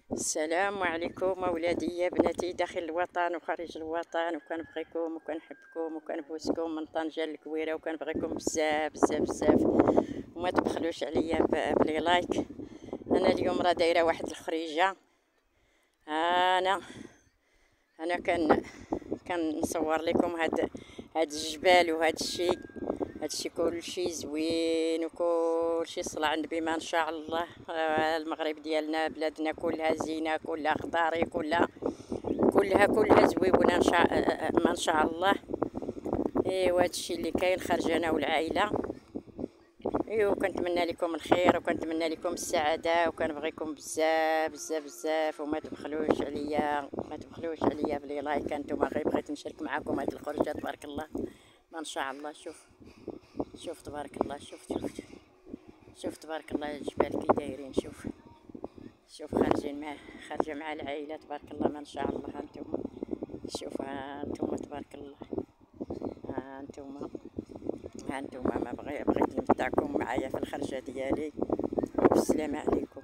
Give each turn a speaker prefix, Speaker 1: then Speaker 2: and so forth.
Speaker 1: السلام عليكم اولادي بناتي داخل الوطن وخارج الوطن، وكنبغيكم وكنحبكم وكنبوسكم من طنجة للكويرة، وكنبغيكم بزاف بزاف بزاف، وما تبخلوش عليا بلي لايك. انا اليوم راه دايره واحد الخريجه. انا انا كنصور لكم هاد الجبال وهاد الشيء، هادشي كلشي زوين وكلشي صلى على النبي ما شاء الله. المغرب ديالنا بلادنا كلها زينه، كلها خضاري، كلها زويونه ما شاء الله. ايوا هادشي اللي كاين خارج انا والعائله. ايوا كنتمنى لكم الخير وكنتمنى لكم السعاده، وكنبغيكم بزاف بزاف بزاف، وما تبخلوش عليا بلي لايك. انتما غير بغيت نشارك معكم هاد الخرجه. تبارك الله ما شاء الله. شوف تبارك الله. شوف تبارك الله الجبال كي دايرين. شوف خارجه مع العائله. تبارك الله ما شاء الله. هانتوما شوف، هانتوما تبارك الله. هانتوما ما بغيت نمتعكم معايا في الخرجه ديالي. والسلام عليكم.